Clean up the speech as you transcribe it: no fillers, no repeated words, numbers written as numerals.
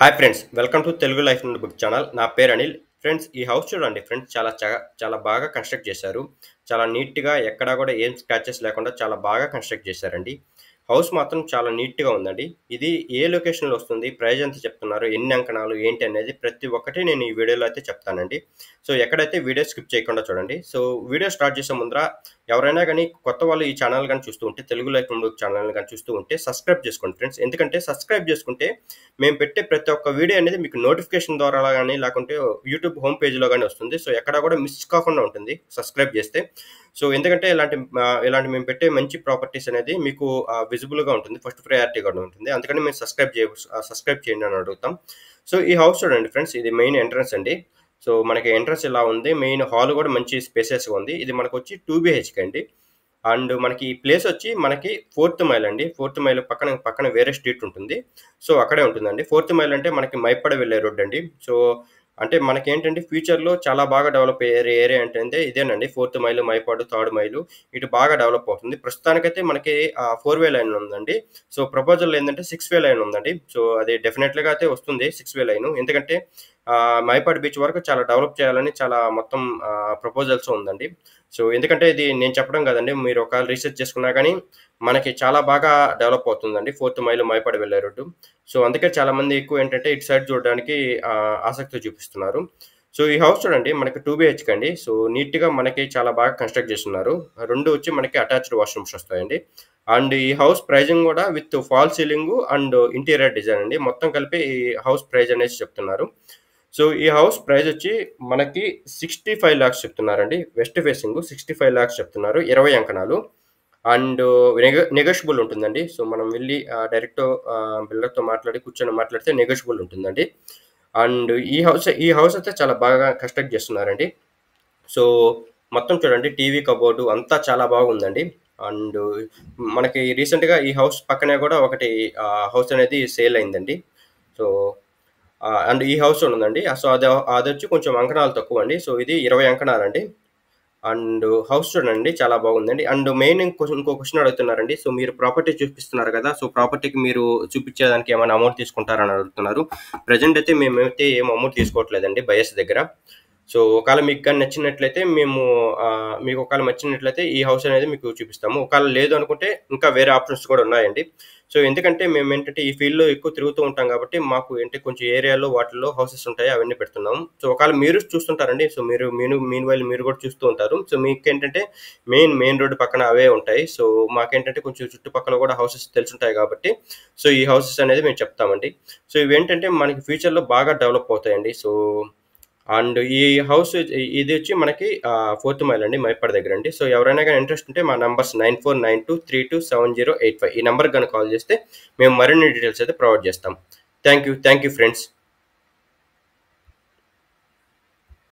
Hi friends, welcome to Telugu life నుండి book channel. నా పేరు అనిల్. ఫ్రెండ్స్, ఈ హౌస్ చూడండి ఫ్రెండ్స్, చాలా బాగా కన్స్ట్రక్ట్ చేశారు. చాలా నీట్‌గా ఎక్కడా కూడా ఏం స్క్రాచెస్ లేకుండా చాలా బాగా కన్స్ట్రక్ట్ చేశారండి. హౌస్ మాత్రం చాలా నీట్‌గా ఉందండి. ఇది ఏ లొకేషన్‌లో వస్తుంది? ప్రైస్ ఎంత చెప్తున్నారు? ఎన్ని అంకణాలు? ఏంటి అనేది ప్రతి ఒక్కటి నేను ఈ వీడియోలో అయితే చెప్తానండి. సో, ఎక్కడైతే వీడియో స్కిప్ చేయకుండా చూడండి. సో, వీడియో స్టార్ట్ చేసే ముందర ఎవరైనా గాని కొత్త వాళ్ళు ఈ ఛానల్ గాని చూస్తూ ఉంటే, తెలుగు లైఫ్ నుండి బుక్ ఛానల్ గాని చూస్తూ ఉంటే సబ్స్క్రైబ్ చేసుకోండి ఫ్రెండ్స్. ఎందుకంటే సబ్స్క్రైబ్ చేసుకుంటే మేము పెట్టే ప్రతి ఒక్క వీడియో అనేది మీకు నోటిఫికేషన్ ద్వారా గానీ, లేకుంటే యూట్యూబ్ హోమ్ పేజ్‌లో గానీ వస్తుంది. సో, ఎక్కడ కూడా మిస్ కాకుండా ఉంటుంది సబ్స్క్రైబ్ చేస్తే. సో, ఎందుకంటే ఇలాంటి మేము పెట్టే మంచి ప్రాపర్టీస్ అనేది మీకు విజిబుల్‌గా ఉంటుంది. ఫస్ట్ ప్రయారిటీ కూడా ఉంటుంది. అందుకని మేము సబ్స్క్రైబ్ చేయండి అని అడుగుతాం. సో, ఈ హౌస్ చూడండి ఫ్రెండ్స్, ఇది మెయిన్ ఎంట్రన్స్ అండి. సో, మనకి ఎంట్రన్స్ ఇలా ఉంది. మెయిన్ హాల్ కూడా మంచి స్పేసియస్‌గా ఉంది. ఇది మనకొచ్చి 2 బీహెచ్‌కే అండి. అండ్ మనకి ఈ ప్లేస్ వచ్చి మనకి ఫోర్త్ మైల్ అండి. ఫోర్త్ మైల్ పక్కన వేరే స్ట్రీట్ ఉంటుంది. సో, అక్కడే ఉంటుందండి. ఫోర్త్ మైల్ అంటే మనకి మైపాడు వెళ్ళే రోడ్ అండి. సో, అంటే మనకేంటంటే ఫ్యూచర్‌లో చాలా బాగా డెవలప్ అయ్యే ఏరియా ఏంటంటే ఇదేనండి. Fourth mile, Mypadu, third mile ఇటు బాగా డెవలప్ అవుతుంది. ప్రస్తుతానికైతే మనకి 4 వే లైన్ ఉందండి. సో, ప్రపోజల్‌లో ఏందంటే 6 వే లైన్ ఉందండి. సో, అది డెఫినెట్‌లీగా అయితే వస్తుంది 6 వే లైను. ఎందుకంటే మైపాడు బీచ్ వరకు చాలా డెవలప్ చేయాలని చాలా మొత్తం ప్రపోజల్స్ ఉందండి. సో, ఎందుకంటే ఇది నేను చెప్పడం కాదండి. మీరు ఒకవేళ రీసెర్చ్ చేసుకున్నా గానీ, మనకి చాలా బాగా డెవలప్ అవుతుందండి. ఫోర్త్ మైల్ మైపాడు వెళ్ళే రోడ్డు. సో, అందుకే చాలామంది ఎక్కువ ఏంటంటే ఇటు సైడ్ చూడడానికి ఆసక్తి చూపిస్తున్నారు. సో, ఈ హౌస్ చూడండి మనకి 2 బీహెచ్‌కే అండి. సో, నీట్‌గా మనకి చాలా బాగా కన్‌స్ట్రక్ట్ చేసున్నారు. 2 వచ్చి మనకి అటాచ్డ్ వాష్‌రూమ్స్ వస్తాయండి. అండ్ ఈ హౌస్ ప్రైజింగ్ కూడా with fall ceiling and interior design అండి. మొత్తం కలిపి ఈ హౌస్ ప్రైస్ అనేసి చెప్తున్నారు. సో, ఈ హౌస్ ప్రైస్ వచ్చి మనకి 65,00,000 చెప్తున్నారండి. వెస్ట్ ఫేసింగ్ 65,00,000 చెప్తున్నారు. 20 అంకణాలు. అండ్ నెగోషియబుల్ ఉంటుందండి. సో, మనం వెళ్లి డైరెక్ట్ బిల్డర్‌తో కూర్చొని మాట్లాడితే నెగోషియబుల్ ఉంటుందండి. అండ్ ఈ హౌస్ అయితే చాలా బాగా కన్‌స్ట్రక్ట్ చేస్తున్నారండి. సో, మొత్తం చూడండి టీవీ కబోర్డు అంతా చాలా బాగుందండి. అండ్ మనకి రీసెంట్‌గా ఈ హౌస్ పక్కనే కూడా ఒకటి హౌస్ అనేది సేల్ అయిందండి. సో, అండ్ ఈ హౌస్ ఉందండి. సో, అదొచ్చి కొంచెం అంకణాలు తక్కువండి. సో, ఇది 20 అంకణాలండి. అండ్ హౌస్ చూడండి చాలా బాగుందండి. అండ్ మెయిన్ ఇంకో క్వెషన్ అడుగుతున్నారండి. సో, మీరు ప్రాపర్టీ చూపిస్తున్నారు కదా! సో, ప్రాపర్టీకి మీరు చూపించేదానికి ఏమైనా అమౌంట్ తీసుకుంటారని అడుగుతున్నారు. ప్రెజెంట్ అయితే మేమైతే ఏం అమౌంట్ తీసుకోవట్లేదండి బయర్స్ దగ్గర. సో, ఒకవేళ మీకు గాని నచ్చినట్లయితే మీకు ఒకవేళ నచ్చినట్లయితే ఈ హౌస్ అనేది మీకు చూపిస్తాము. ఒకవేళ లేదు అనుకుంటే ఇంకా వేరే ఆప్షన్స్ కూడా ఉన్నాయండి. సో, ఎందుకంటే మేమేంటంటే ఈ ఫీల్డ్‌లో ఎక్కువ తిరుగుతూ ఉంటాం కాబట్టి మాకు ఏంటి కొంచెం ఏరియాలో వాటిల్లో హౌసెస్ ఉంటాయి. అవన్నీ పెడుతున్నాం. సో, ఒకవేళ మీరు చూస్తుంటారండి. సో, మీన్‌వైల్ మీరు కూడా చూస్తూ ఉంటారు. సో, మీకేంటంటే మెయిన్ రోడ్ పక్కన అవే ఉంటాయి. సో, మాకేంటంటే కొంచెం చుట్టుపక్కల కూడా హౌసెస్ తెలిసుంటాయి కాబట్టి సో, ఈ హౌసెస్ అనేది మేము చెప్తామండి. సో, ఇవేంటంటే మనకి ఫ్యూచర్‌లో బాగా డెవలప్ అవుతాయండి. సో, అండ్ ఈ హౌస్ ఇది వచ్చి మనకి ఫోర్త్ మైల్ అండి మైపాడు దగ్గర అండి. సో, ఎవరైనా కానీ ఇంట్రెస్ట్ ఉంటే మా నంబర్స్ 9492327085 ఈ నంబర్‌కి గనుక కాల్ చేస్తే మేము మరిన్ని డీటెయిల్స్ అయితే ప్రొవైడ్ చేస్తాం. Thank you friends.